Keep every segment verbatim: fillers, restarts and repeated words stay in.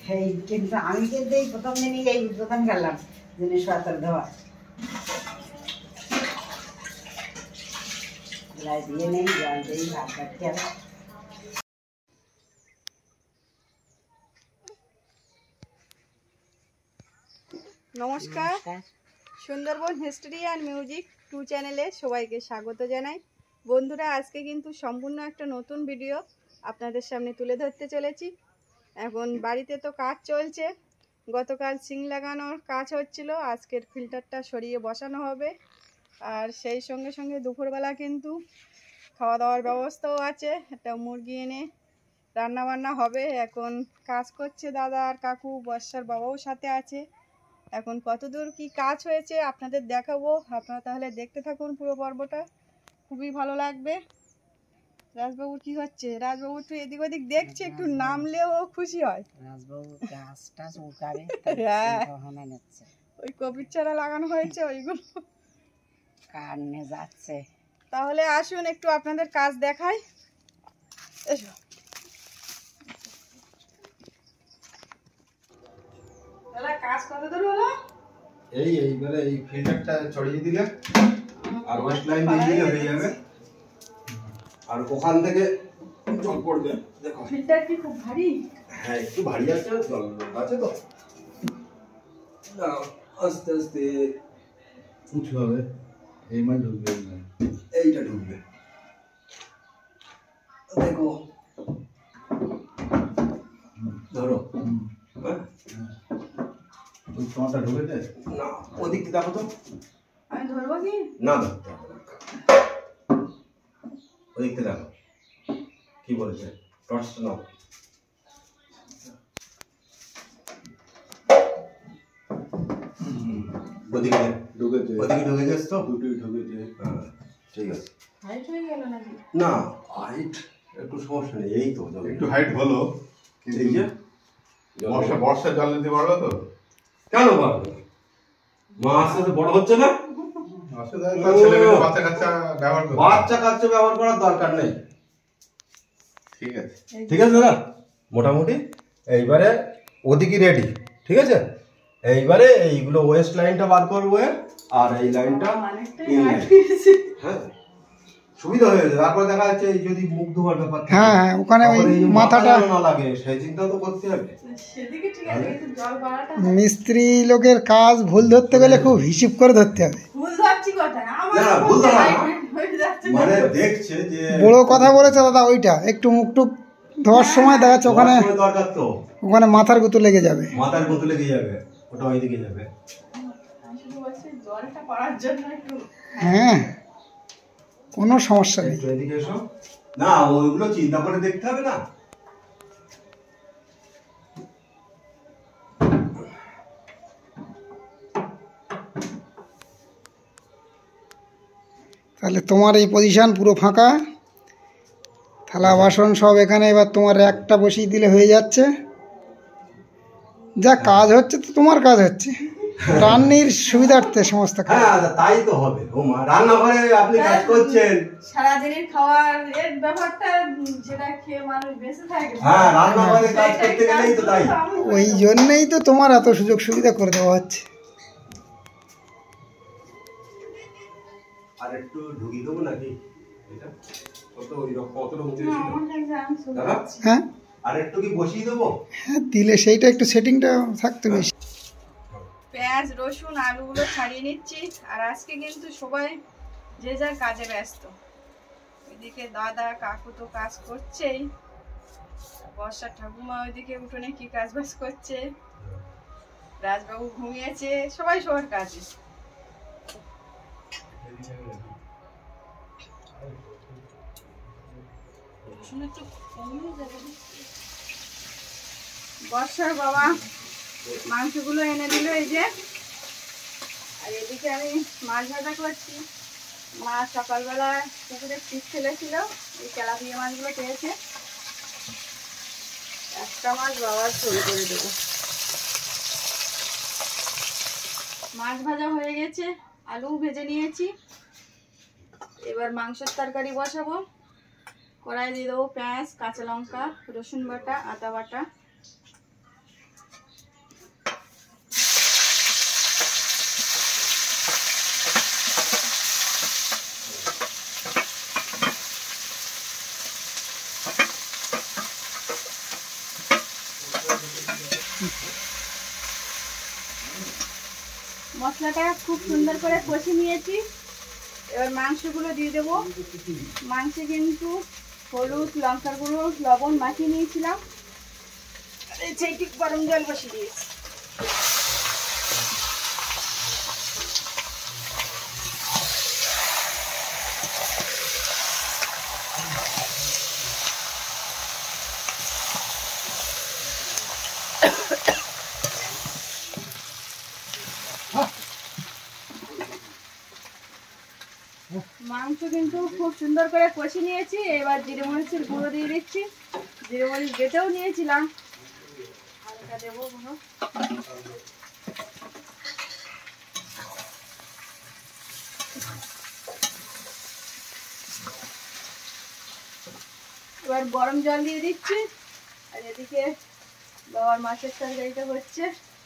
এই কিন্তু আমি কিন্তু এই প্রথম দিনই এই উদ্বোধন করলাম জিনিসপত্র দেওয়া দিয়ে নেই জল দিই ভাত খাচ্ছি আর নমস্কার, Sundarban history and music two চ্যানেলে সবাইকে স্বাগত জানাই। বন্ধুরা, আজকে কিন্তু সম্পূর্ণ একটা নতুন ভিডিও আপনাদের সামনে তুলে ধরতে চলেছি। এখন বাড়িতে তো কাজ চলছে, গতকাল সিং লাগানোর কাজ হচ্ছিল, আজকের ফিল্টারটা সরিয়ে বসানো হবে। আর সেই সঙ্গে সঙ্গে দুপুরবেলা কিন্তু খাওয়া দাওয়ার ব্যবস্থাও আছে, একটা মুরগি এনে রান্না বান্না হবে। এখন কাজ করছে দাদা আর কাকু, বর্ষার বাবাও সাথে আছে। এখন কতদূর কি কাজ হয়েছে আপনাদের দেখাবো, আপনারা তাহলে দেখতে থাকুন পুরো পর্বটা, খুবই ভালো লাগবে। রাজবাবুর কি হচ্ছে? রাজবাবু একটু এদিক ওদিক দেখছে, একটু নামলেও খুশি হয়। রাজবাবু গাছ টাছ উঠাবে, ওই কপির চারা লাগানো হয়েছে, ওইগুলো কাটনে যাচ্ছে। তাহলে আসুন একটু আপনাদের কাজ দেখাই, এসো। কাজ কতদূর হলো? এই এইবারে এই ফিল্টারটা ছড়িয়ে দিলে আর ওয়েস্ট লাইন দিয়ে দিলে হয়ে যাবে। আর ওখান থেকে জল পড়বে। দেখো ফিল্টার কি খুব ভারী? হ্যাঁ, একটু ভারী আছে, জল আছে তো। না, আস্তে আস্তে উঁচু হবে। এই মাছ ঢুকবে, এইটা ঢুকবে। দেখো, ধরো। হ্যাঁ, ওই তোমারটা ঢুকেছে না? ওদিক দেখো তো। আমি ধরবো কি? না, ধরতে হবে না। ওদিকতে দেখো কি বলেছে, টর্চটা নাও। ওদিকে ঢুকেছে, ওদিকে ঢুকে গেছে তো, দুটোই ঢুকেছে। হ্যাঁ, ঠিক আছে। হাইট হয়ে গেল নাকি? না, হাইট একটু সমস্যা নেই, এই তো একটু হাইট হলো। এই যে বর্ষা বর্ষা জল দিতে পারলো তো? কেন পারবে? মা আস্তে আস্তে বড় হচ্ছে না, বাচ্চা কাচ্চা ব্যবহার করবে। বাচ্চা কাচ্চা ব্যবহার করার দরকার নেই। ঠিক আছে, ঠিক আছে দাদা, মোটামুটি এইবারে ওদিকে রেডি। ঠিক আছে, এইবারে এইগুলো ওয়েস্ট লাইনটা বার করবো আর এই লাইনটা হ্যাঁ সুবিধা হয়ে যাবে। তারপর দেখা যাচ্ছে এই যদি মুখ ধোয়ার ব্যাপার, হ্যাঁ হ্যাঁ, ওখানে ওই মাথাটা না লাগে সেই চিন্তা তো করতে হবে। সেদিকে ঠিক আছে, কিন্তু জল বাড়াটা মিস্ত্রি লোকের কাজ ভুল ধরতে গেলে খুব হিসাব করে ধরতে হবে। ভুল ধরছি কোথায়? আমার না, ভুল ধরা না। হয়ে যাচ্ছে। মানে দেখছে যে বড় কথা বলেছে দাদা, ওইটা একটু মুখটুক ধোয়ার সময় দেখা যাচ্ছে ওখানে দরকার তো, ওখানে মাথার গুঁতো লেগে যাবে, মাথার মতো লেগে যাবে, ওটা ওইদিকে যাবে। আমি শুধু বলছি জলটা পড়ার জন্য একটু। হ্যাঁ কোনো সমস্যা নেই। একটু এদিকে এসো না, ওইগুলো চিন্তা করে দেখতে হবে না। তাহলে তোমার এই পজিশন পুরো ফাঁকা, থালা বাসন সব এখানে, এবার তোমার একটা বসিয়ে দিলে হয়ে যাচ্ছে। যা কাজ হচ্ছে তো তোমার কাজ হচ্ছে, রান্নির সুবিধার্থে সমস্ত কাজ। হ্যাঁ, তাই তো হবে। ও মা, রান্নাঘরে আপনি কাজ করছেন, সারাদিনের খাওয়ার এর ব্যাপারটা যেটা খেয়ে মানুষ বেঁচে থাকে। হ্যাঁ, রান্নাঘরে কাজ করতে গেলেই তো তাই। ওই জন্যেই তো তোমার এত সুযোগ সুবিধা করে দেওয়া হচ্ছে। আর একটু ঢুকিয়ে দেবো নাকি এটা? কত ওই রকম কতটা উঁচু ছিল দাদা? হ্যাঁ আর একটু কি বসিয়ে দেবো? হ্যাঁ, দিলে সেইটা একটু সেটিংটা থাকতে বেশি। পেঁয়াজ রসুন আলুগুলো ছাড়িয়ে নিচ্ছি। আর আজকে কিন্তু সবাই যে যার কাজে ব্যস্ত। ওইদিকে দাদা কাকু তো কাজ করছেই, বর্ষার ঠাকুমা ওইদিকে উঠোনে কি কাজ বাজ করছে, রাজবাবু ঘুমিয়েছে, সবাই সবার কাজে। বর্ষার বাবা মাংসগুলো এনে দিল এই যে। আর এদিকে আমি মাছ ভাজা করছি। মা সকালবেলা পুকুরে ছিপ ফেলেছিল, এই তেলাপিয়া মাছগুলো পেয়েছে, একটা মাছ বাবার ঝোল করে দেবো। মাছ ভাজা হয়ে গেছে, আলু ভেজে নিয়েছি। এবার মাংসের তরকারি বসাবো। কড়াই দিয়ে দেবো পেঁয়াজ, কাঁচা লঙ্কা, রসুন বাটা, আদা বাটা। মশলাটা খুব সুন্দর করে কষে নিয়েছি। এবার মাংসগুলো দিয়ে দেবো। মাংসে কিন্তু হলুদ, লঙ্কার গুঁড়ো, লবণ মাখিয়ে নিয়েছিলাম। সেই ঠিক গরম জল বসিয়ে দিয়েছি। মাংস কিন্তু খুব সুন্দর করে কষে নিয়েছি। এবার জিরে মরিচের গুঁড়ো দিয়ে দিচ্ছি। জিরে মরিচ বেটেও নিয়েছিলাম, হালকা দেবো গুঁড়ো। এবার গরম জল দিয়ে দিচ্ছি। আর এদিকে বাবার মাছের তরকারিটা হচ্ছে।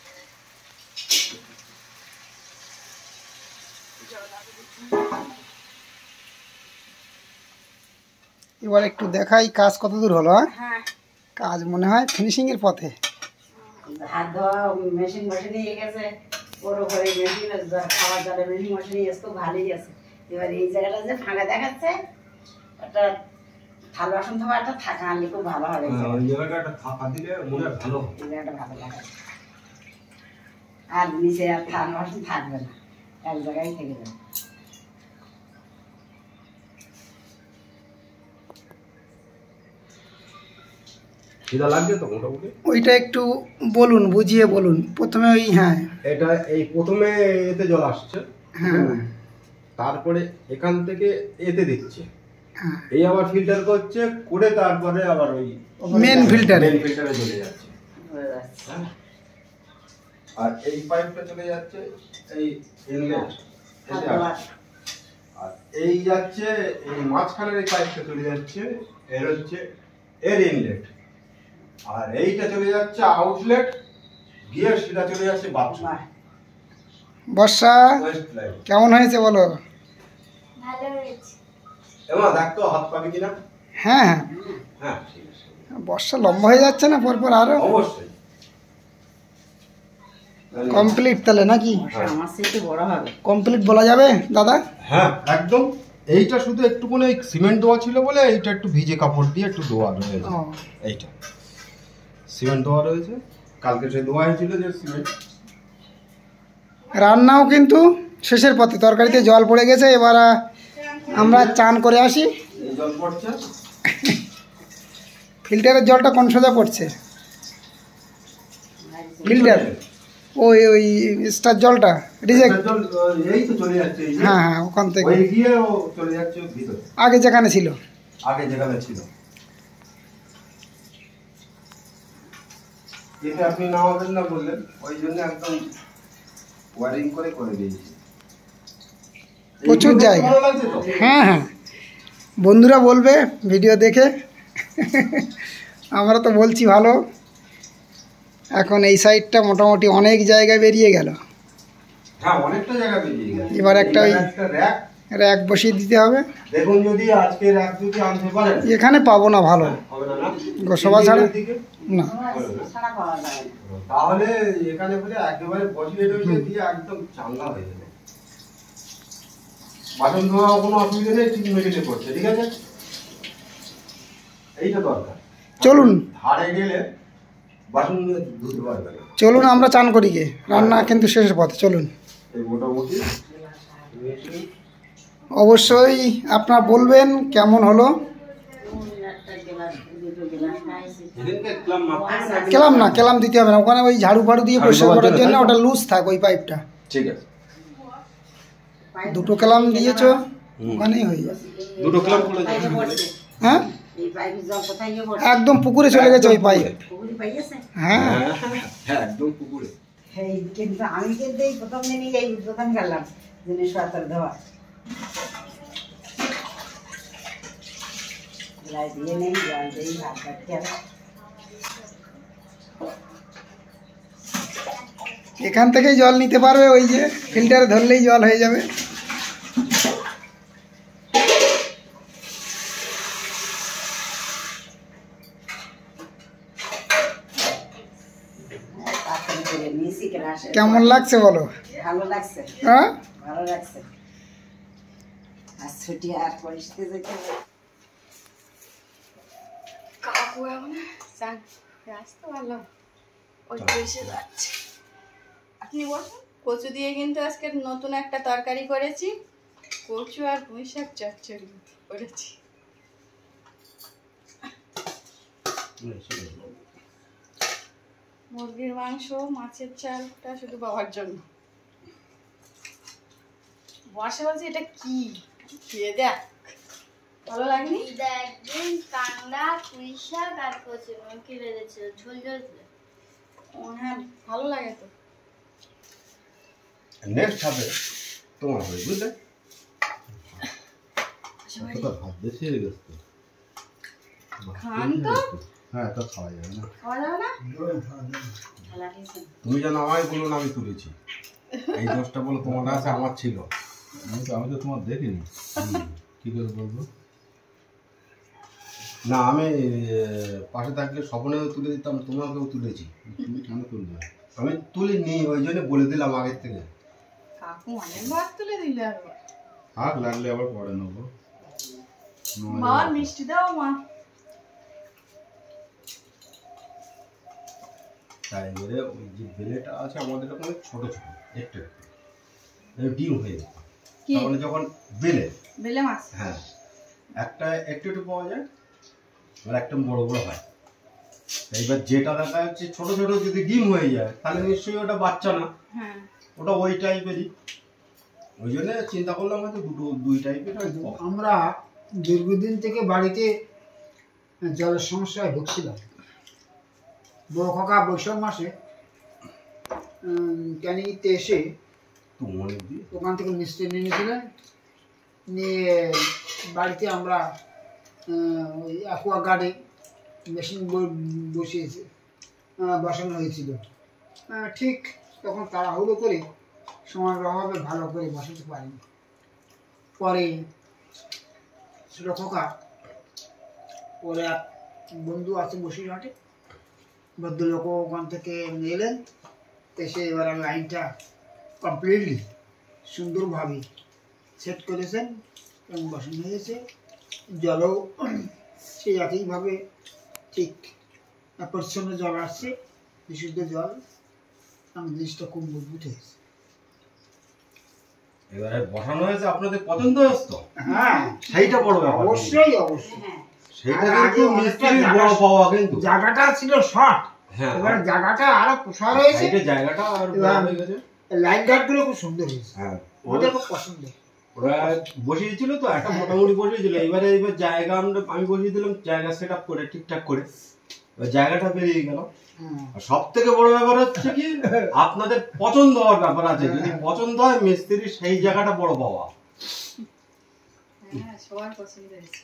এবার একটু দেখাই কাজ কত দূর হলো। হ্যাঁ, হ্যাঁ, কাজ মনে হয় ফিনিশিং এর পথে। হাত ধোয়া মেশিন বসে নিয়ে গেছে, বড় করে মেশিন, খাওয়ার জলের মেশিন বসে নিয়ে এসে তো ভালোই আছে। এবার এই জায়গাটা যে ফাঁকা দেখাচ্ছে, একটা থাল বাসন ধোয়া একটা থাকা আনলে খুব ভালো হবে। ওই জায়গাটা একটা ফাঁকা দিলে মনে হয় ভালো হবে। এই জায়গাটা ভালো লাগে, আর নিচে আর থাল বাসন থাকবে না, এক জায়গায় থেকে যাবে। খিদা লাগছে তো মোটামুটি। ওইটা একটু বলুন, বুঝিয়ে বলুন প্রথমে। ওই হ্যাঁ এটা এই প্রথমে এতে জল আসছে, হ্যাঁ তারপরে এখান থেকে এতে দিচ্ছে, হ্যাঁ এই আবার ফিল্টার করছে, করে তারপরে আবার ওই মেন ফিল্টারে। মেন ফিল্টারে চলে যাচ্ছে। হয়ে যাচ্ছে। হ্যাঁ। আর এই পাইপটা চলে যাচ্ছে এই ইনলেট, হাত ধোয়া। আর এই যাচ্ছে এই মাঝখানের এই পাইপটা চলে যাচ্ছে, এর হচ্ছে এর ইনলেট, আর এইটা চলে যাচ্ছে আউটলেট, গিয়ে সেটা চলে যাচ্ছে বাথরুম বাহ, বর্ষা ওয়েস্ট লাইন। কেমন হয়েছে বলো? ভালো হয়েছে। এমা দেখতো হাত পাবে কিনা। হ্যাঁ হ্যাঁ, হ্যাঁ ঠিক আছে, বর্ষা লম্বা হয়ে যাচ্ছে না পরপর আরো। অবশ্যই কমপ্লিট তাহলে নাকি? আমার সেটা বড় হবে। কমপ্লিট বলা যাবে দাদা? হ্যাঁ একদম। এইটা শুধু একটুখানি সিমেন্ট দেওয়া ছিল বলে এইটা একটু ভিজে কাপড় দিয়ে একটু ধোয়া রয়েছে। ও, এইটা সিমেন্ট দেওয়া রয়েছে, কালকে সে ধোয়া হয়েছিল যে সিমেন্ট। রান্নাও কিন্তু শেষের পথে, তরকারিতে জল পড়ে গেছে। এবার আহ, আমরা চান করে আসি। এই জল পড়ছে, ফিল্টারের জলটা কোন সোজা পড়ছে? ফিল্টার ওই ওই স্টার জলটা রিজেক্ট। জল এই তো চলে যাচ্ছে, এই যে হ্যাঁ হ্যাঁ, ওখান থেকে ওই গিয়ে ও চলে যাচ্ছে ভিতরে, আগে যেখানে ছিল। আগে যেখানে ছিল। এতে আপনি নামাবেন না বললেন, ওই জন্য একদম ওয়ারিং করে করে দিয়েছি। প্রচুর এইগুলো জায়গা। ভালো লাগছে তো? হ্যাঁ হ্যাঁ, বন্ধুরা বলবে ভিডিও দেখে। আমরা তো বলছি ভালো। এখন এই সাইডটা মোটামুটি অনেক জায়গায় বেরিয়ে গেল। হ্যাঁ অনেকটা জায়গা বেরিয়ে গেছে। এবার একটা ওই একটা র্যাক র্যাক বসিয়ে দিতে হবে। দেখুন, যদি আজকে র্যাক যদি আনতে পারেন এখানে পাবো না ভালো, হবে না না গোসবা ছাড়া দিকে না। ছাড়া পাওয়া যাবে না। তাহলে এখানে বলে একেবারে বসিয়ে টসিয়ে দিয়ে একদম চাঙ্গা হয়ে যাবে। বাসন ধোয়া কোনো অসুবিধা নেই, ঠিক মেঝেতে পড়ছে, ঠিক আছে। এইটা দরকার। চলুন ধারে গেলে বাসন ধুতে পারবে না। চলুন আমরা চান করি গে, রান্না কিন্তু শেষের পথে। চলুন। এই মোটামুটি অবশ্যই আপনারা বলবেন কেমন হলো। একটা গ্লাস, দুটো গ্লাস খাইছি। যেদিনকে ক্লাম মাত্র কেলাম না, কেলাম দিতে হবে না। ওখানে ওই ঝাড়ু ফাড়ু দিয়ে পরিষ্কার করার জন্য ওটা লুজ থাক ওই পাইপটা। ঠিক আছে, দুটো কেলাম দিয়েছো, ওখানেই হয়ে যাবে। দুটো ক্লাম করে পাইপে পড়ছে। হ্যাঁ, এই পাইপের জল কোথায় গিয়ে পড়ছে? একদম পুকুরে চলে গেছে ওই পাইপ। পুকুরে পাইয়েছে? হ্যাঁ, হ্যাঁ একদম পুকুরে। এই কিন্তু আমি কিন্তু এই প্রথম দিনই এই উদ্বোধন করলাম জিনিসপত্র ধোয়া। লাই দিয়ে নেই, জল দিয়ে ভাত কাটতে হবে। এখান থেকেই জল নিতে পারবে, ওই যে ফিল্টারে ধরলেই জল হয়ে যাবে। করে নিয়েছি ক্লাসে। কেমন লাগছে বলো? ভালো লাগছে, হ্যাঁ ভালো লাগছে। আর ছুটি আর পরিস্থিতি যেতে কাকু এখন যান আসতে পারলাম, ওই এসে যাচ্ছে। আপনি বসুন। কচু দিয়ে কিন্তু আজকে নতুন একটা তরকারি করেছি, কচু আর পুঁই শাক চচ্চড়ি করেছি। মুরগির মাংস, মাছের চালটা শুধু বাবার জন্য। বসে বলছি এটা কি খেয়ে দেখ, ভালো লাগেনি? একদিন কাঁকড়া পুঁই শাক আর কচু লঙ্কা লেগেছিল ঝোল ঝোল করে। ও হ্যাঁ ভালো লাগে তো। নেক্সট হবে তোমার হবে, বুঝলে? ভাত বেশি হয়ে গেছে তো। খান তো, হ্যাঁ তা খাওয়া যাবে না। খাওয়া যাবে না? খেলা খেয়েছে। তুমি যেন আমায় বলো না আমি তুলেছি, এই দোষটা বলো তোমার কাছে আমার ছিল। আমি তো আমি তো তোমার দেখিনি, কি করে বলবো? না আমি আহ, পাশে থাকলে স্বপ্নেও তুলে দিতাম, তোমাকেও তুলেছি। তুমি কেন তুলবে? আমি তুলিনি, ওই জন্য বলে দিলাম আগের থেকে। কাকু অনেকবার তুলে দিলে। আর আর লাগলে আবার পরে নেবো। মা মিষ্টি দাও মা। তাই এবারে ওই যে বেলেটা আছে আমাদের ওখানে ছোট ছোট একটু একটু এই ডিম হয়ে যেত, কি তাহলে যখন বেলে, বেলে মাছ? হ্যাঁ একটা একটু একটু পাওয়া যায় আর একটা বড় বড় হয়। এইবার যেটা দেখা যাচ্ছে ছোট ছোট যদি ডিম হয়ে যায় তাহলে নিশ্চয়ই ওটা বাচ্চা না, হ্যাঁ ওটা ওই টাইপেরই। ওই জন্য চিন্তা করলাম হয়তো দুটো দুই টাইপের। আমরা দীর্ঘদিন থেকে বাড়িতে জলের সমস্যায় ভুগছিলাম। বড় কাকা বৈশাখ মাসে ক্যানিতে এসে তো মনে দিয়ে ওখান থেকে মিস্ত্রি নিয়েছিলেন, নিয়ে বাড়িতে আমরা আহ, ওই অ্যাকোয়া গার্ডে মেশিন বসিয়েছে আহ, বসানো হয়েছিল। আহ, ঠিক তখন তাড়াহুড়ো করে সময়ের অভাবে ভালো করে বসাতে পারিনি। পরে ছোট খোকা ওর এক বন্ধু আছে বসিরহাটে, ভদ্রলোক ওখান থেকে এলেন, এসে এবার লাইনটা কমপ্লিটলি সুন্দরভাবে সেট করেছেন এবং বসানো হয়েছে। জলও সেই একইভাবে ঠিক পরিচ্ছন্ন জল আসছে, বিশুদ্ধ জল। আমার জিনিসটা খুব মজবুত হয়েছে। এবারে বসানো হয়েছে, আপনাদের পছন্দ হয়েছে তো? হ্যাঁ সেইটা বড় ব্যাপার। অবশ্যই অবশ্যই। হ্যাঁ, সেইটা আর আগে কিন্তু অনেকটা মিস্ত্রির জায়গা- বড় পাওয়া কিন্তু। জায়গাটা ছিল শর্ট, হ্যাঁ এবার জায়গাটা আরো প্রসার হয়েছে, সাইডে জায়গাটা আর বড় এবার- হয়ে গেছে। লাইন গার্ড গুলো খুব সুন্দর হয়েছে, হ্যাঁ ওদের খুব পছন্দ। ওরা বসিয়েছিল তো একটা মোটামুটি বসিয়েছিল। এবারে এবার জায়গা আমরা আমি বসিয়ে দিলাম, জায়গা সেট আপ করে ঠিকঠাক করে এবার জায়গাটা বেরিয়ে গেল। হ্যাঁ। আর সব থেকে বড় ব্যাপার হচ্ছে কি আপনাদের পছন্দ হওয়ার ব্যাপার আছে। যদি পছন্দ হয় মিস্ত্রি সেই জায়গাটা বড় পাওয়া। হ্যাঁ সবার পছন্দ হয়েছে।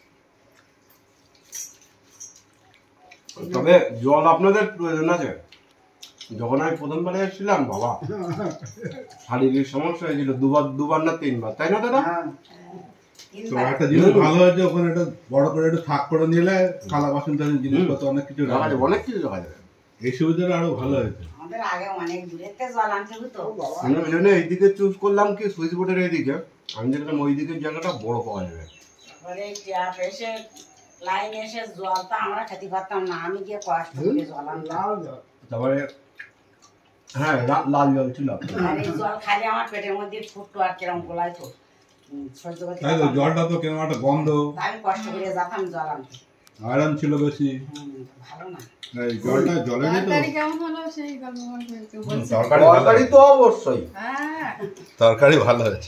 তবে জল আপনাদের প্রয়োজন আছে। যখন আমি প্রথমবার এসেছিলাম বাবা শারীরিক সমস্যা হয়েছিল দুবার দুবার না তিনবার, তাই না দাদা? হ্যাঁ। তো একটা জিনিস ভালো হয়েছে, ওখানে একটা বড় করে একটু থাক করে নিলে থালা বাসন টাসন জিনিসপত্র অনেক কিছু রাখা দেখা যাবে। যাবে, অনেক কিছু দেখা যাবে। এই সুবিধাটা আরো ভালো হয়েছে। আমাদের আগে অনেক দূরেতে জল আনতে হতো। আমি ওই জন্য এইদিকে চুজ করলাম কি সুইচ বোর্ডের এইদিকে, আমি দেখলাম ওই দিকের জায়গাটা বড় পাওয়া যাবে। তারপরে ট্যাপ এসে লাইন এসে জল তো আমরা খেতে পারতাম না, আমি গিয়ে কষ্ট করে জল আনলাম। লাল জল। তারপরে হ্যাঁ লা- লাল জল ছিল। আর এই জল খালি আমার পেটের মধ্যে ফুটতো আর কিরম গোলায় তো উম, সহ্য করতে তাই তো, পারতাম না। জলটা তো কেমন একটা গন্ধ, আমি কষ্ট করে যেতাম জল আনতে। আয়রন ছিল বেশি। হুম, ভালো না। এই জলটা জলে যেত। তরকারি কেমন হলো সেই গল্প বলতে বলছে। তরকারি তো অবশ্যই হ্যাঁ তরকারি ভালো হয়েছে।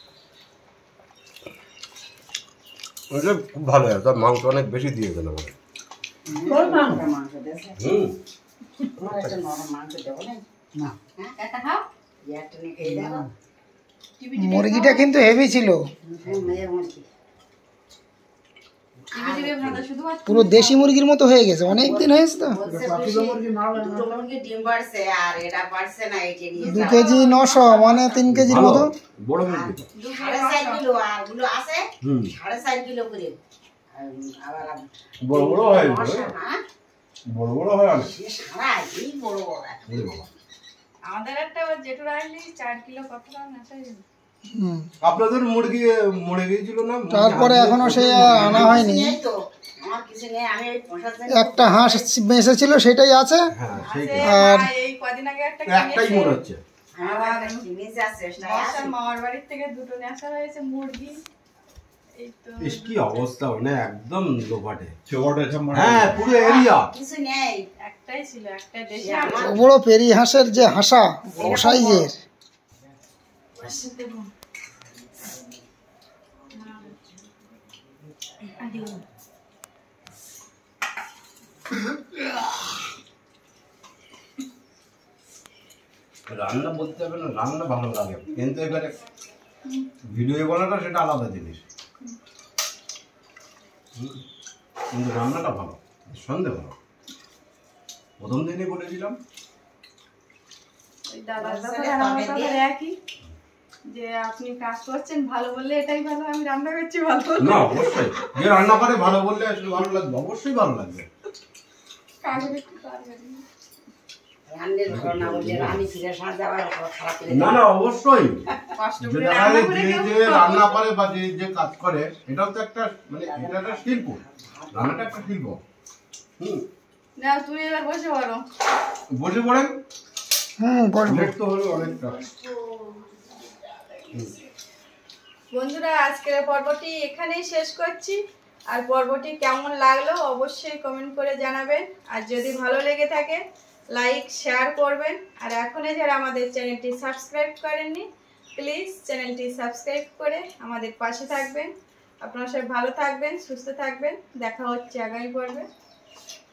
ওটা খুব ভালো হয়। তার মাংস অনেক বেশি দিয়েছেন আমাকে। তোর মাংস মাংস দিয়েছে। হুম তোমার একটা নরম মাংস দেবো না? না, হ্যাঁ, একটা খাও। এই একটা নিয়ে খেয়ে দেখো। টিভি টিভি মুরগিটা কিন্তু হেভি ছিল, হ্যাঁ, মেয়ের মুরগি। টিভি টিভি ভাজা শুধু ভাত। পুরো দেশি মুরগির মতো হয়ে গেছে, অনেক দিন হয়েছে তো। বলছে বেশি, দুটো মুরগি ডিম পারছে আর এটা পারছে না, এইটা নিয়ে দু যাও। কেজি নশো মানে তিন কেজির ভালো মতো। বড় মুরগি। সাড়ে চার কিলো আর গুলো আছে হুম সাড়ে চার কিলো করে। আর আবার বড় বড় হয় মশা, হ্যাঁ? বড় বড় হয় অনেক। সে সারা এই বড় বড় একটা। এই বাবা। আমাদের একটা ওর জেঠুরা আসলি চার কিলো কত টাকা নেশা যাবে। হুম। আপনাদের মুরগি মরে গিয়েছিল না? তারপরে এখনো সে আনা হয়নি। নেই তো আমার কিছু নেই, আমি ওই পোষার জন্য একটা হাঁস বেঁচেছিল সেটাই আছে। হ্যাঁ আছে, সেইটাই আর- মা এই কদিন আগে একটা একটাই কিনেছে। মনে হচ্ছে। আমার জিনিস আছে সেটাই আছে। বর্ষার মামার বাড়ির থেকে দুটো নেশা হয়েছে মুরগি। এই তো ইস কি অবস্থা, মানে একদম লোপাটে। ছোট সব মারা হ্যাঁ পুরো এরিয়া। কিছু নেই। একটাই ছিল, একটা দেশে আমার বড় বড় পেরি হাঁসের যে হাসা বড় সাইজের। রান্না বলতে হবে না, রান্না ভালো লাগে, কিন্তু এবারে ভিডিও করাটা সেটা আলাদা জিনিস। হুম, কিন্তু রান্নাটা ভালো, সন্দেহ ভালো। প্রথম দিনই বলেছিলাম ওই দাদার কথা আর আমার কথা একই, যে আপনি কাজ করছেন ভালো বললে এটাই ভালো, আমি রান্না করছি ভালো বললে না, অবশ্যই যে রান্না করে ভালো বললে আসলে ভালো লাগবে, অবশ্যই ভালো লাগবে। কাজের একটু পারবেন না। রান্নার ভালো না বললে রান্নি ফিরে সাজা আবার খারাপ করে না না অবশ্যই, কষ্ট যে করে দেখা রান্না যায় করে যে কেউ যে রান্না করে বা যে যে কাজ করে, এটাও তো একটা মানে এটা একটা শিল্প, রান্নাটা একটা শিল্প। হুম, না তুমি এবার বসে পড়ো। বসে পড়েন, হুম বসবো। লেট তো হলো অনেকটা। বন্ধুরা আজকের পর্বটি এখানেই শেষ করছি। আর পর্বটি কেমন লাগলো অবশ্যই কমেন্ট করে জানাবেন। আর যদি ভালো লেগে থাকে লাইক শেয়ার করবেন। আর এখনই যারা আমাদের চ্যানেলটি সাবস্ক্রাইব করেননি প্লিজ চ্যানেলটি সাবস্ক্রাইব করে আমাদের পাশে থাকবেন। আপনারা সবাই ভালো থাকবেন, সুস্থ থাকবেন। দেখা হচ্ছে আগামী পর্বে।